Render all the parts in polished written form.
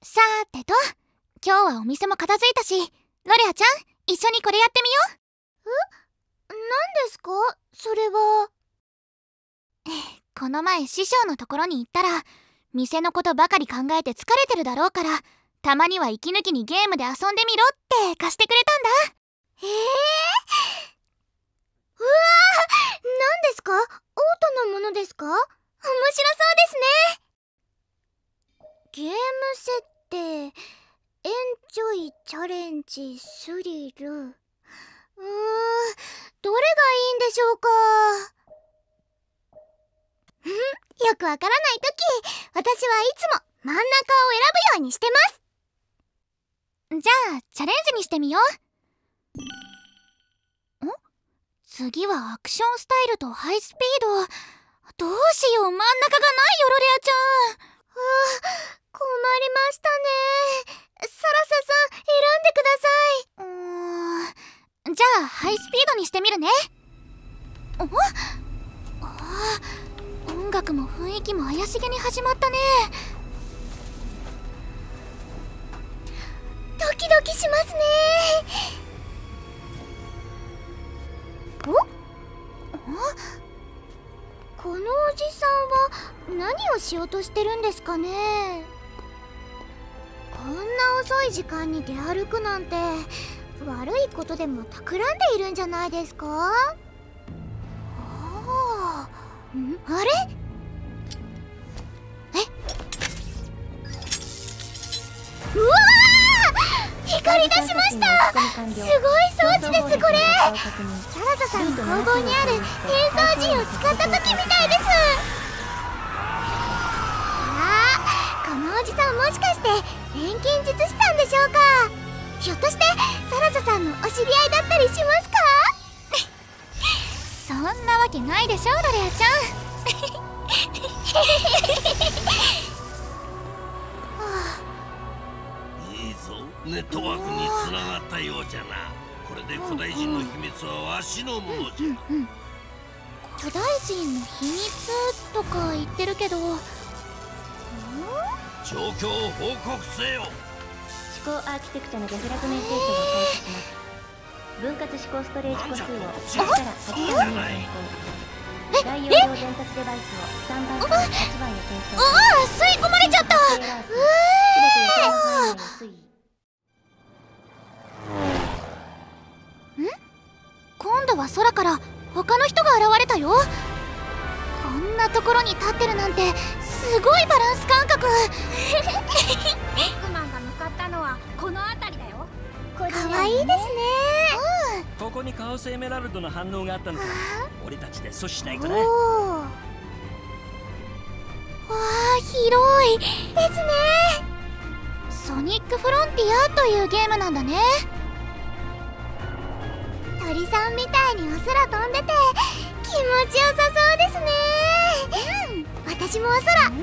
さーてと、今日はお店も片付いたし、ロレアちゃん、一緒にこれやってみよう。 何ですかそれは。 この前師匠のところに行ったら、店のことばかり考えて疲れてるだろうから、たまには息抜きにゲームで遊んでみろって貸してくれたんだ。 うわー、何ですか？オートのものですか？面白そうですね。ゲーム設定、エンジョイ、チャレンジ、スリル。どれがいいんでしょうか。よくわからないとき、私はいつも真ん中を選ぶようにしてます。 じゃあ、チャレンジにしてみよう。次はアクションスタイルとハイスピード。どうしよう、真ん中がないよ、ロレアちゃん。 困りましたね。サラサさん、選んでください。 じゃあ、ハイスピードにしてみるね。音楽も雰囲気も怪しげに始まったね。 ドキドキしますね。このおじさんは何をしようとしてるんですかね。こんな遅い時間に出歩くなんて悪いことでも企んでいるんじゃないですか。あれ？うわー！光り出しました。すごい装置ですこれ。サラサさんの工房にある転送陣を使った時みたいです。このおじさんもしかして錬金術師さんでしょうか。ひょっとしてサラサさんのお知り合いだったりしますか？ そんなわけないでしょ、ロレアちゃん。 いいぞ、ネットワークにつながったようじゃな。これで古代人の秘密はわしのものじゃ。 古代人の秘密とか言ってるけど、 状況を報告せよ。 思考アーキテクチャのデフラグメンテーションを開始します。分割思考ストレージ個数を1から8番に変更。大容量伝達デバイスを3番から8番へ転送。 吸い込まれちゃった。今度は空から他の人が現れたよ。こんなところに立ってるなんてすごいバランス感覚。 ボックマンが向かったのはこの辺りだよ。かわいいですね。 ここにカオスエメラルドの反応があったのか。俺たちで阻止しないとね。 わあ、広いですね。 ソニックフロンティアというゲームなんだね。 鳥さんみたいにお空飛んでて気持ちよさそうですね。私もお空飛んでみたいなーって。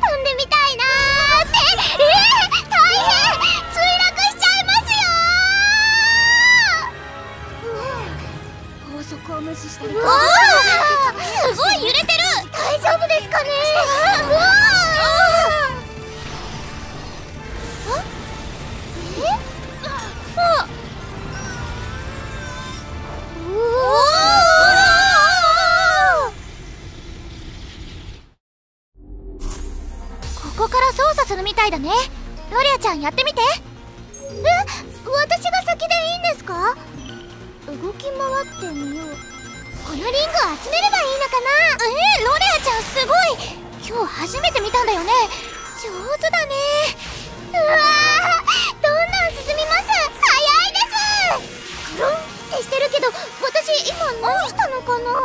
大変！墜落しちゃいますよー。高速を無視してる。 すごい揺れてる。 大丈夫ですかね。 ここから操作するみたいだね。ロレアちゃんやってみて。 私が先でいいんですか？動き回ってみよう。このリングを集めればいいのかな。 ロレアちゃんすごい。今日初めて見たんだよね。上手だね。 うわー、どんどん進みます。早いです。クルンってしてるけど私今何したのかな。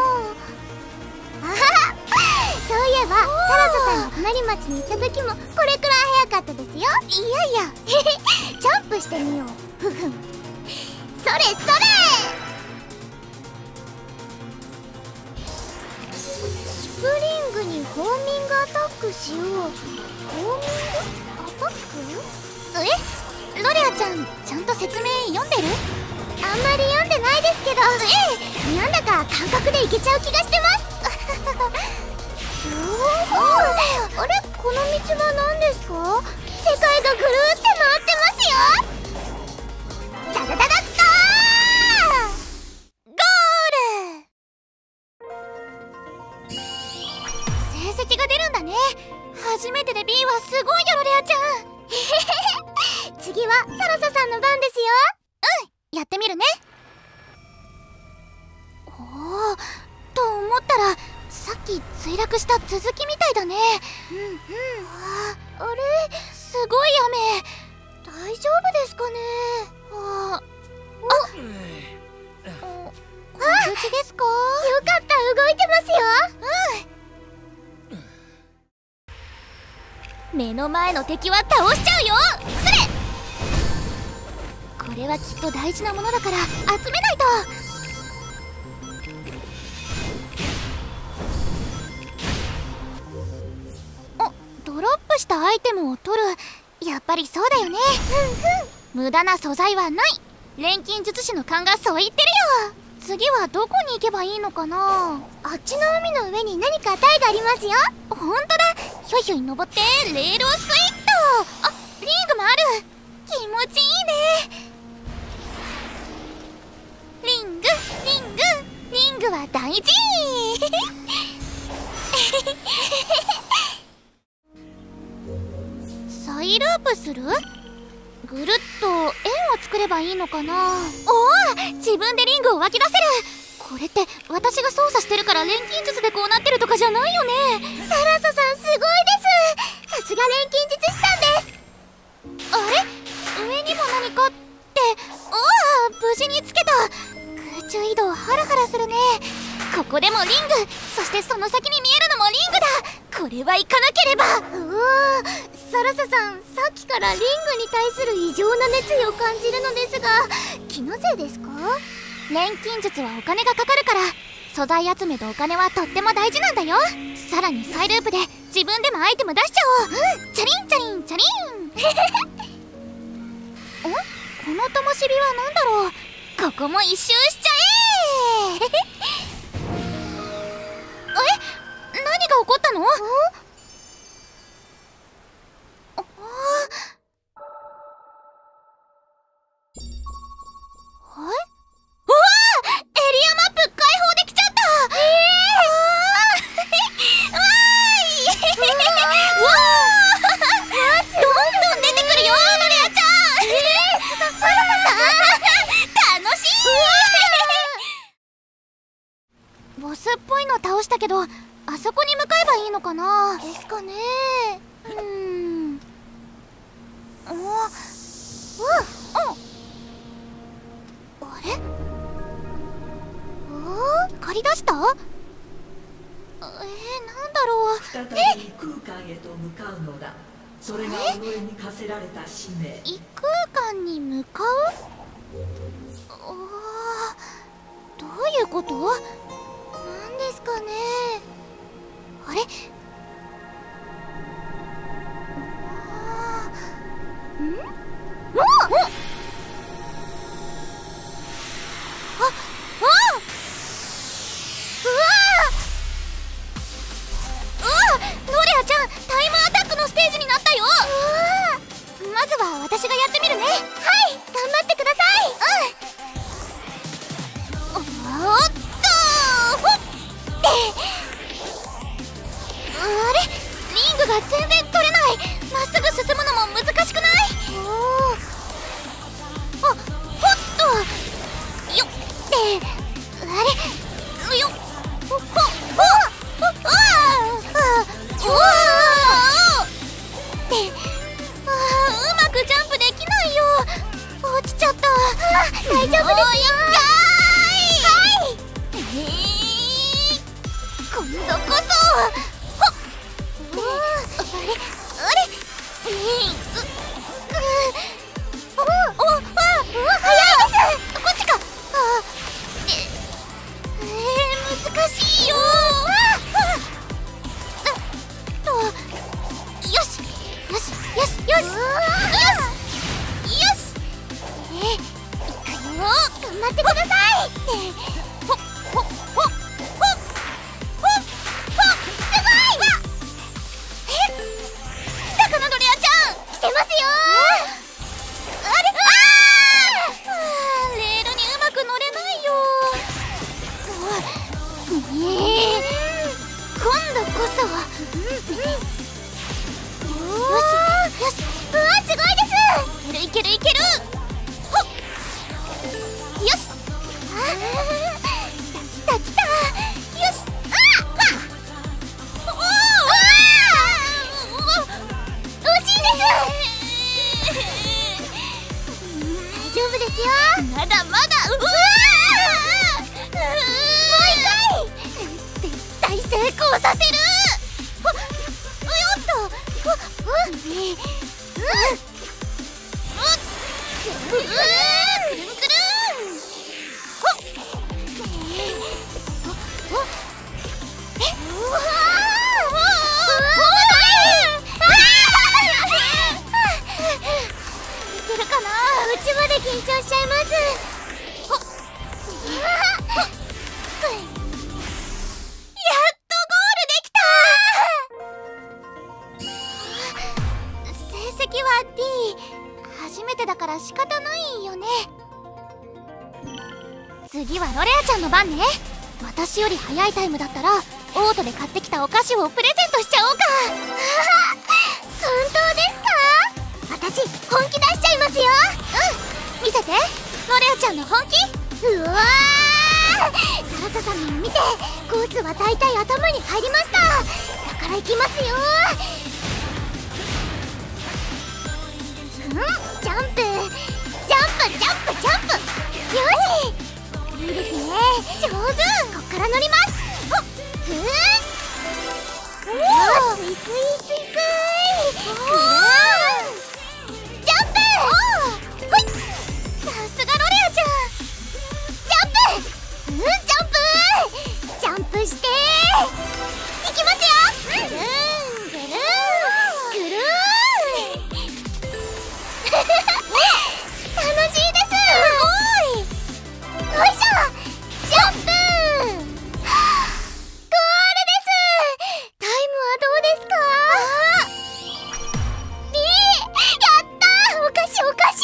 そういえばサラサさんの隣町に行った時もこれくらい早かったですよ。いやジャンプしてみよう。それスプリングにホーミングアタックしよう。ホーミングアタック？ ロレアちゃん、ちゃんと説明読んでる？ あんまり読んでないですけど、なんだか感覚でいけちゃう気がしてます。あれ、この道は何ですか？世界がぐるーって回次はサラサさんの番ですよ。 やってみるね。おお、と思ったらさっき墜落した続きみたいだね。 あれ、 すごい大丈夫ですかね。 無事ですか？ よかった、動いてますよ。 目の前の敵は倒しちゃうよ。それ、これはきっと大事なものだから集めないと。ドロップしたアイテムを取る。やっぱりそうだよね。無駄な素材はない。錬金術師の勘がそう言ってるよ。次はどこに行けばいいのかな。 あっちの海の上に何か台がありますよ。 ほんとだ。ひょいひょい登ってレールをスイッと。あ、リングもある。気持ちいいね。リングリングリングは大事。再ループする？ぐるっと円を作ればいいのかな。おお、自分でリングを湧き出せる。これって私が操作してるから錬金術でこうなってるとかじゃないよね。 サラサさんすごいです。さすが錬金術師さんです。 あれ、上にも何かって。おお、無事につけた。空中移動ハラハラするね。ここでもリング、そしてその先に見えるのもリングだ。これは行かなければ。 サラサさん、さっきからリングに対する異常な熱意を感じるのですが、気のせいですか？ 錬金術はお金がかかるから、素材集めとお金はとっても大事なんだよ。さらにサイループで自分でもアイテム出しちゃおう。チャリンチャリンチャリン。この灯火は何だろう。ここも一周しちゃえ。何が起こったの？ボスっぽいの倒したけど、あそこに向かえばいいのかな。 ですかね。 あれ？借り出した？なんだろう。 再び異空間へと向かうのだ。それが己に課せられた使命。 異空間に向かう？どういうこと？ なんですかね。 あれ？ノレアちゃん、タイムアタックのステージになったよ。まずは私がやってみるね。はい、 頑張ってください。 おっとほっ。あれ、リングが全然取れない。まっすぐ進むのも難しくない？ほっとよっ。あれよっ。うまくジャンプできないよ。落ちちゃった。 大丈夫ですよ。 今度こそ。あれ早いです。こっちか。難しいよ。よしよしよしよしよしよし。いくよ。頑張ってください。ほっほっほっほっほっほっ。すごい。来たかな、ドレアちゃん。 来てますよ。 レールにうまく乗れないよ。今度こそ。よしよし。 すごいです。 いけるいけるいけますよ。 まだまだ。うわもう一回。 絶対成功させる。 よっと。 くるんくるん。 うちまで緊張しちゃいます。 やっとゴールできた。成績は D。 初めてだから仕方ないよね。次はロレアちゃんの番ね。私より早いタイムだったらオートで買ってきたお菓子をプレゼントしちゃおうか。 本当ですか？私本気出しちゃいますよ。 見せて、ロレアちゃんの本気。 うわー、サラサさんの見て、コースは大体頭に入りました。だから行きますよ。ジャンプジャンプジャンプジャンプ。よし、いいですね、上手。こっから乗ります。おお、スイスイスイスイ。ジャンプ。ほい、さすがロレアちゃん。ジャンプしていきますよ。ぐるんぐるんぐるん。楽しいです。すごい。よいしょ、ジャンプ。ゴールです。タイムはどうですか？B。 やったー。お菓子お菓子。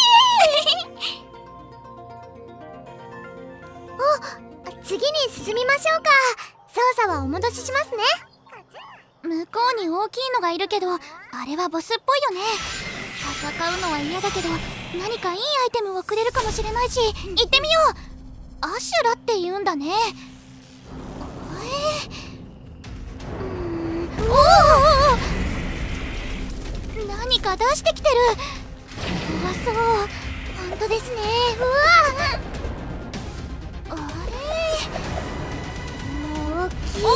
お、次に進みましょうか。操作はお戻ししますね。 向こうに大きいのがいるけど、あれはボスっぽいよね。戦うのは嫌だけど、何かいいアイテムをくれるかもしれないし、行ってみよう。アシュラって言うんだね。おお、何か出してきてる。怖そう。 本当ですね。うわ、あれ、大きい。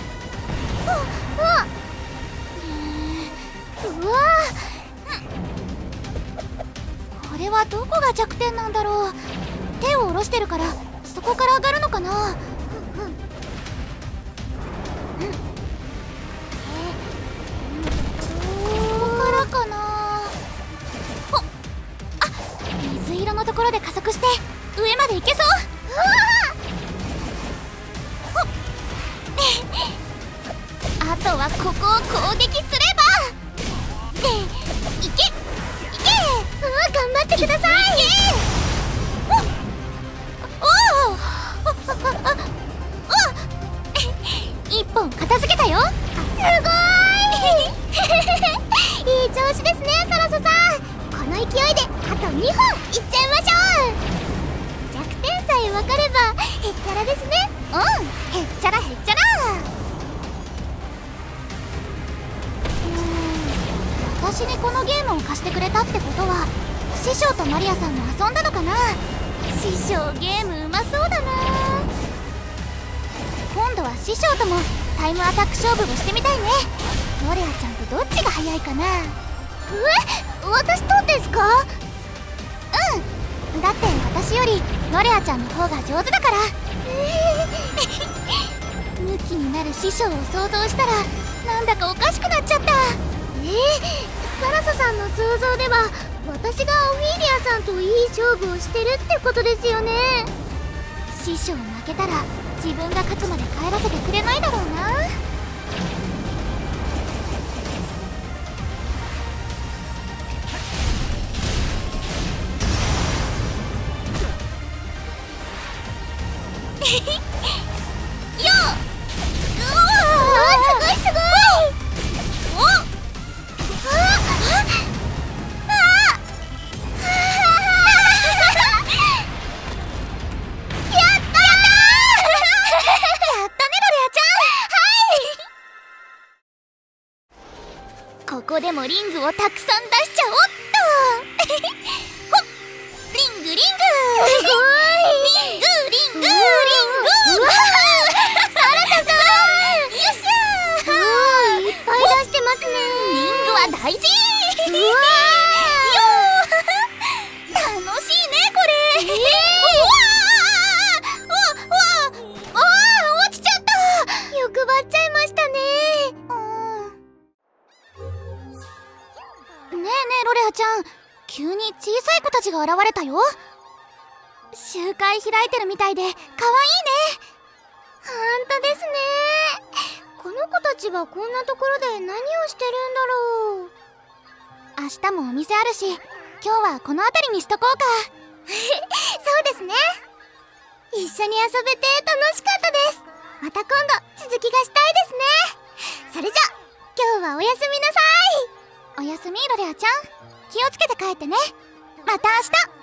うわ、 これはどこが弱点なんだろう。手を下ろしてるからそこから上がるのかな。ここからかな。ほっ、あ、水色のところで加速して上まで行けそう。あとはここを攻撃すれば。で、いけいけ。 頑張ってください。 一本片付けたよ。 すごーい。いい調子ですね、サラサさん。この勢いであと2本いっちゃいましょう。弱点さえ分かればへっちゃらですね。 へっちゃらへっちゃら。私にこのゲームを貸してくれたってことは、師匠とマリアさんも遊んだのかな。師匠ゲームうまそうだな。今度は師匠ともタイムアタック勝負をしてみたいね。ロレアちゃんとどっちが速いかな。 私とですか？ だって私よりロレアちゃんの方が上手だから。ムキになる師匠を想像したらなんだかおかしくなっちゃった。 サラサさんの想像では私がオフィリアさんといい勝負をしてるってことですよね。 師匠負けたら自分が勝つまで帰らせてくれないだろうな。よっ、 すごいすごい。 ここでもリングをたくさん出しちゃおっと。ほっ、リングリングすごい。 リングリングリングうわサラタさん、 よっしゃー。 いっぱい出してますね。 リングは大事。 うわ楽しいねこれ。うわー、落ちちゃった。 欲張っちゃいましたね。 ねえねえロレアちゃん、急に小さい子たちが現れたよ。集会開いてるみたいでかわいいね。 ほんとですね。この子たちはこんなところで何をしてるんだろう。 明日もお店あるし、今日はこの辺りにしとこうか。 そうですね。一緒に遊べて楽しかったです。また今度続きがしたいですね。それじゃ今日はおやすみなさい。 おやすみロレアちゃん、気をつけて帰ってね。また明日。